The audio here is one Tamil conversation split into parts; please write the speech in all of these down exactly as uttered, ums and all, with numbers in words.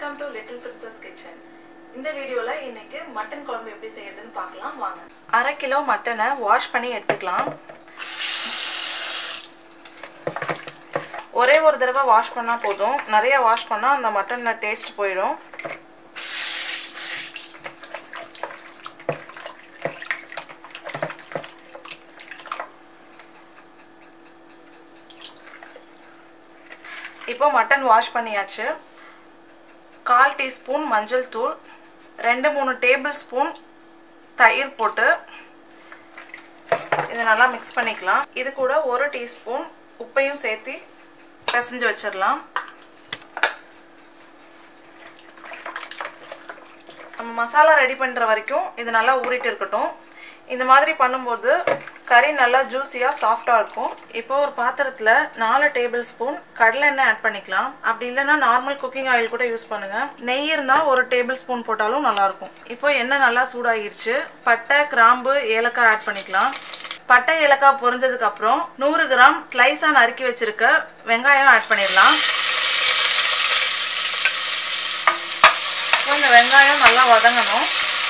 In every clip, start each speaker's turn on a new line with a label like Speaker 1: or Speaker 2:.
Speaker 1: Welcome to Little Princess Kitchen. இந்த வீடியோல இன்னைக்கு மட்டன் குழம்பு எப்படி செய்யறதுன்னு பார்க்கலாம் வாங்க. அரை கிலோ மட்டனை வாஷ் பண்ணி எடுத்துக்கலாம். ஒரே ஒரு தடவை வாஷ் பண்ணா போதும். நிறைய வாஷ் பண்ணா அந்த மட்டன்ல டேஸ்ட் போயிடும். இப்போ மட்டன் வாஷ் பண்ணியாச்சு. கால் டீஸ்பூன் மஞ்சள் தூள், ரெண்டு மூணு டேபிள் ஸ்பூன் தயிர் போட்டு இதை நல்லா மிக்ஸ் பண்ணிக்கலாம். இது கூட ஒரு டீஸ்பூன் உப்பையும் சேர்த்து பிசைஞ்சு வச்சிடலாம். நம்ம மசாலா ரெடி பண்ணுற வரைக்கும் இது நல்லா ஊறிட்டு இருக்கட்டும். இந்த மாதிரி பண்ணும்போது கறி நல்லா ஜூஸியாக சாஃப்டாக இருக்கும். இப்போ ஒரு பாத்திரத்தில் நாலு டேபிள் ஸ்பூன் கடலை எண்ணெய் ஆட் பண்ணிக்கலாம். அப்படி இல்லைன்னா நார்மல் குக்கிங் ஆயில் கூட யூஸ் பண்ணுங்கள். நெய் இருந்தால் ஒரு டேபிள் ஸ்பூன் போட்டாலும் நல்லாயிருக்கும். இப்போ எண்ணெய் நல்லா சூடாகிருச்சு. பட்டை, கிராம்பு, ஏலக்காய் ஆட் பண்ணிக்கலாம். பட்டை, ஏலக்காய் பொரிஞ்சதுக்கப்புறம் நூறு கிராம் ஸ்லைஸாக நறுக்கி வச்சுருக்க வெங்காயம் ஆட் பண்ணிடலாம். இப்போ இந்த வெங்காயம் நல்லா வதங்கணும்.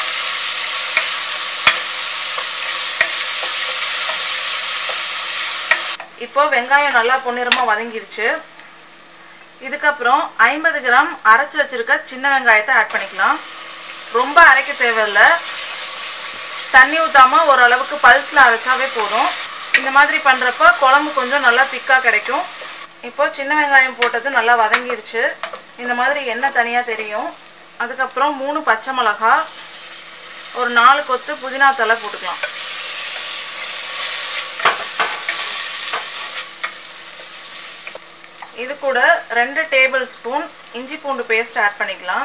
Speaker 1: இப்போ வெங்காயம் நல்லா பொன்னிறமா வதங்கிருச்சு. இதுக்கப்புறம் ஐம்பது கிராம் அரைச்சி வச்சிருக்க சின்ன வெங்காயத்தை ஆட் பண்ணிக்கலாம். ரொம்ப அரைக்க தேவையில்லை. தண்ணி ஊற்றாம ஓரளவுக்கு பல்ஸில் அரைச்சாவே போதும். இந்த மாதிரி பண்ணுறப்ப குழம்பு கொஞ்சம் நல்லா திக்காக கிடைக்கும். இப்போ சின்ன வெங்காயம் போட்டது நல்லா வதங்கிருச்சு. இந்த மாதிரி எண்ணெய் தனியாக தெரியும். அதுக்கப்புறம் மூணு பச்சை மிளகா, ஒரு நாலு கொத்து புதினா தலை போட்டுக்கலாம். இது கூட ரெண்டு டேபிள் ஸ்பூன் இஞ்சி பூண்டு பேஸ்ட் ஆட் பண்ணிக்கலாம்.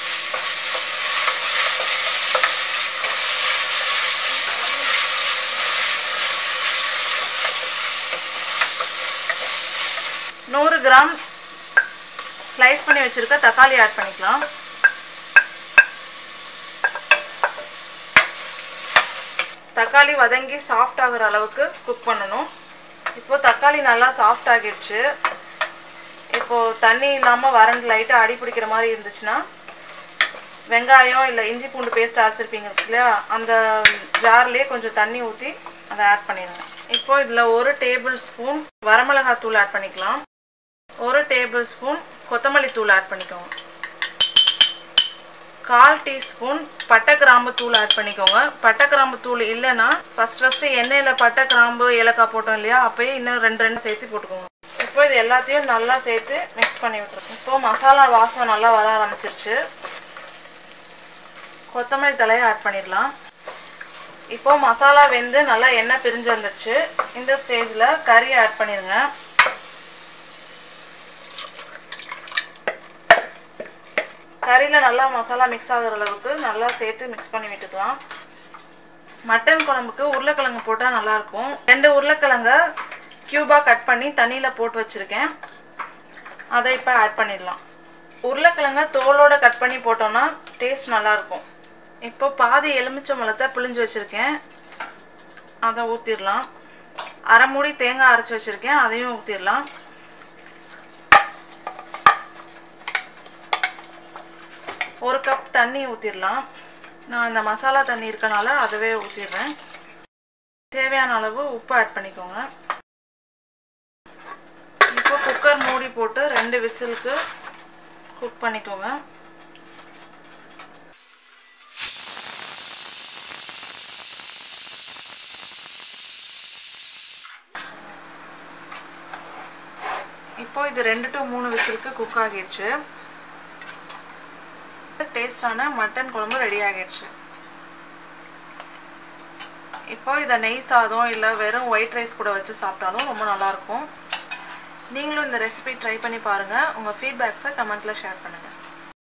Speaker 1: நூறு கிராம் ஸ்லைஸ் பண்ணி வச்சிருக்க தக்காளி ஆட் பண்ணிக்கலாம். தக்காளி வதங்கி சாஃப்ட் ஆகுற அளவுக்கு குக் பண்ணணும். இப்போ தக்காளி நல்லா சாஃப்ட் ஆகிடுச்சு. இப்போது தண்ணி இல்லாமல் வறண்டு லைட்டாக அடி பிடிக்கிற மாதிரி இருந்துச்சுன்னா வெங்காயம் இல்லை இஞ்சி பூண்டு பேஸ்ட் அரைச்சிருப்பீங்க இல்லையா, அந்த ஜார்லேயே கொஞ்சம் தண்ணி ஊற்றி அதை ஆட் பண்ணிடுங்க. இப்போ இதில் ஒரு டேபிள் ஸ்பூன் வரமிளகாய் தூள் ஆட் பண்ணிக்கலாம். ஒரு டேபிள் ஸ்பூன் கொத்தமல்லி தூள் ஆட் பண்ணிக்கோங்க. கால் டீஸ்பூன் பட்டை கிராம்பு தூள் ஆட் பண்ணிக்கோங்க. பட்டை கிராம்பு தூள் இல்லைன்னா ஃபஸ்ட் ஃபஸ்ட்டு எண்ணெயில் பட்டை கிராம்பு ஏலக்காய் போட்டோம் இல்லையா, அப்போயே இன்னும் ரெண்டு ரெண்டு சேர்த்து போட்டுக்கோங்க. இப்போ இது எல்லாத்தையும் நல்லா சேர்த்து மிக்ஸ் பண்ணி விட்டுருக்கோம். இப்போ மசாலா வாசம் நல்லா வர ஆரம்பிச்சிருச்சு. கொத்தமல்லி தலையை ஆட் பண்ணிடலாம். இப்போ மசாலா வெந்து நல்லா எண்ணெய் பிரிஞ்சு வந்துருச்சு. இந்த ஸ்டேஜில் கறி ஆட் பண்ணிடுங்க. கறியில் நல்லா மசாலா மிக்ஸ் ஆகிற அளவுக்கு நல்லா சேர்த்து மிக்ஸ் பண்ணி விட்டுக்கலாம். மட்டன் குழம்புக்கு உருளைக்கிழங்கு போட்டால் நல்லாயிருக்கும். ரெண்டு உருளைக்கிழங்க கியூபாக கட் பண்ணி தண்ணியில் போட்டு வச்சுருக்கேன். அதை இப்போ ஆட் பண்ணிடலாம். உருளைக்கிழங்க தோலோடு கட் பண்ணி போட்டோன்னா டேஸ்ட் நல்லாயிருக்கும். இப்போ பாதி எலுமிச்சை பழத்தை பிழிஞ்சு வச்சுருக்கேன், அதை ஊற்றிடலாம். அரை மூடி தேங்காய் அரைச்சி வச்சுருக்கேன், அதையும் ஊற்றிடலாம். ஒரு கப் தண்ணி ஊற்றிடலாம். நான் இந்த மசாலா தண்ணி இருக்கனால அதவே ஊற்றிடுறேன். தேவையான அளவு உப்பு ஆட் பண்ணிக்கோங்க. இப்போ குக்கர் மூடி போட்டு ரெண்டு விசிலுக்கு குக் பண்ணிக்கோங்க. இப்போ இது ரெண்டு டு மூணு விசிலுக்கு குக் ஆகிடுச்சு. டேஸ்டான மட்டன் குழம்பு ரெடி ஆகிடுச்சு. இப்போ இதை நெய் சாதம் இல்லை வெறும் ஒயிட் ரைஸ் கூட வச்சு சாப்பிட்டாலும் ரொம்ப நல்லாயிருக்கும். நீங்களும் இந்த ரெசிபி ட்ரை பண்ணி பாருங்கள். உங்கள் ஃபீட்பேக்ஸை கமெண்ட்டில் ஷேர் பண்ணுங்கள்.